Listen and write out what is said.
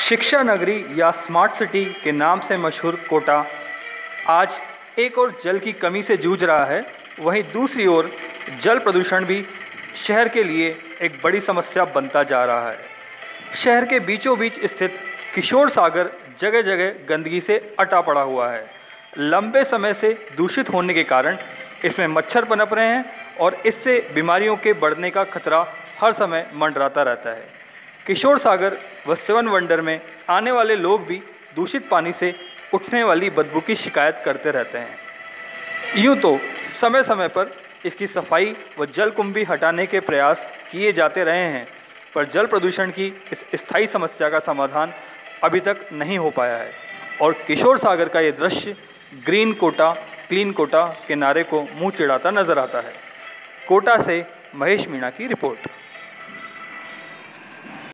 शिक्षा नगरी या स्मार्ट सिटी के नाम से मशहूर कोटा आज एक और जल की कमी से जूझ रहा है, वहीं दूसरी ओर जल प्रदूषण भी शहर के लिए एक बड़ी समस्या बनता जा रहा है। शहर के बीचों बीच स्थित किशोर सागर जगह जगह गंदगी से अटा पड़ा हुआ है। लंबे समय से दूषित होने के कारण इसमें मच्छर पनप रहे हैं और इससे बीमारियों के बढ़ने का खतरा हर समय मंडराता रहता है। किशोर सागर व सेवन वंडर में आने वाले लोग भी दूषित पानी से उठने वाली बदबू की शिकायत करते रहते हैं। यूँ तो समय समय पर इसकी सफाई व जलकुंभी हटाने के प्रयास किए जाते रहे हैं, पर जल प्रदूषण की इस स्थायी समस्या का समाधान अभी तक नहीं हो पाया है और किशोर सागर का ये दृश्य ग्रीन कोटा क्लीन कोटा के नारे को मुंह चिढ़ाता नजर आता है। कोटा से महेश मीणा की रिपोर्ट।